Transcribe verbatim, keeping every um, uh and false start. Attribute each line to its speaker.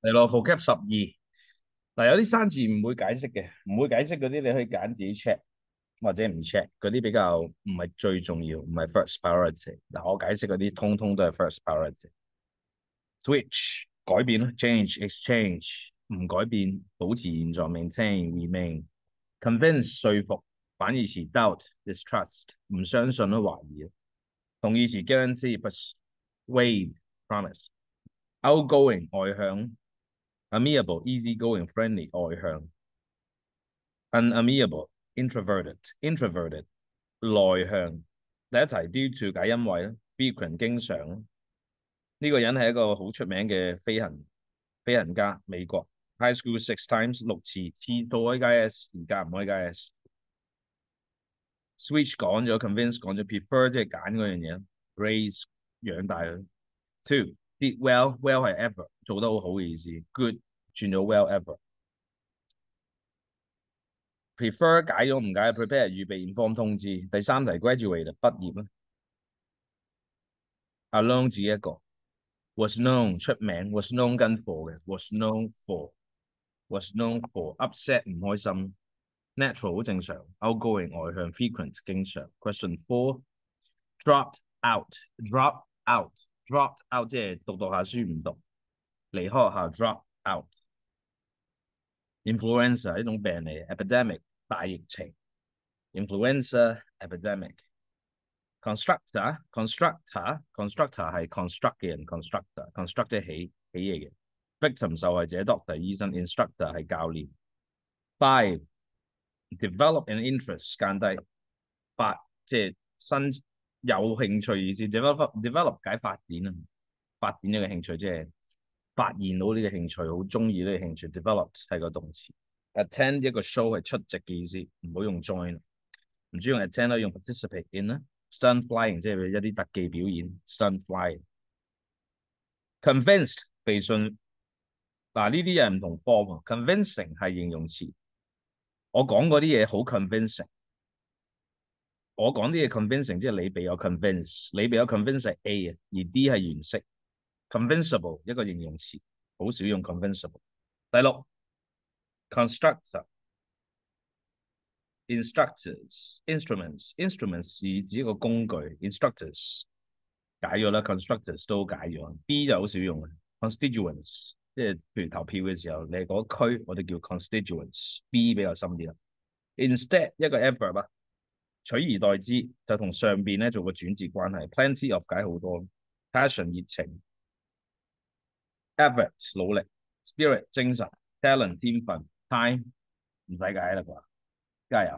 Speaker 1: 嚟咯，vocab 十二。嗱，有啲生字唔會解釋嘅，唔會解釋嗰啲你可以揀自己 check 或者唔 check，嗰啲比較唔係最重要，唔係 first priority。嗱，我解釋嗰啲通通都係 first priority。Switch 改變咯，change exchange 唔改變，保持現狀 maintain remain。Convince 說服，反義詞 doubt distrust 唔相信咯，懷疑。同義詞 guarantee persuade promise。Outgoing 外向。Amiable easygoing friendly 外向。Unamiable introverted introverted 內向。第一題 due to 解因為啦，frequent 經常。呢個人係一個好出名嘅飛行飛行家，美國 high school six times 六次，次數可以加 s， 而家唔可以加 s。Switch 講咗 ，convince 講咗 ，prefer 即係揀嗰樣嘢，raise 養大佢。Two did well well 係 ever 做得好好嘅意思，good 轉咗 well ever。prefer 解咗唔解 ，prepare 預備 inform 通知。第三題 graduate 畢業啦，alone 自己一個。was known 出名 ，was known 跟 for 嘅，was known for was known for upset 唔開心，natural 好正常，outgoing 外向，frequent 經常。Question four dropped out drop out dropped out 即係讀讀下書唔讀，離開學校 drop out。influenza 一種病嚟 ，epidemic 大疫情，influenza epidemic。constructor constructor constructor 係 construct 嘅人 constructor construct 即係起起嘢嘅。victim 受害者 doctor 醫生 instructor 係教練。Five develop an interest 間低發即係新有興趣意思 develop develop 解發展啊，發展呢個興趣即係發現到呢個興趣，好中意呢個興趣 develop 係個動詞。attend 一個 show 係出席嘅意思，唔好用 join， 唔中意用 attend 可以用 participate in 啦。stunt flying 即係一啲特技表演 stunt flying。convinced 被信嗱呢啲嘢唔同 form convincing 係形容詞，我講嗰啲嘢好 convincing， 我講啲嘢 convincing 即係你被我 convince， 你被我 convince 係 A 啊，而 D 係原式 convincible 一個形容詞，好少用 convincible。第六 constructor instructors instruments instruments 是指一個工具 instructors 解咗啦 constructors 都解咗 B 就好少用嘅 constituents 即係譬如投票嘅時候你係嗰區我哋叫 constituents B 比較深啲啦 instead 一個 adverb 啊取而代之就同上邊咧做個轉折關係 plenty of 解好多 passion 熱情 effort 努力 spirit 精神 talent 天分 time 唔使解啦啩加油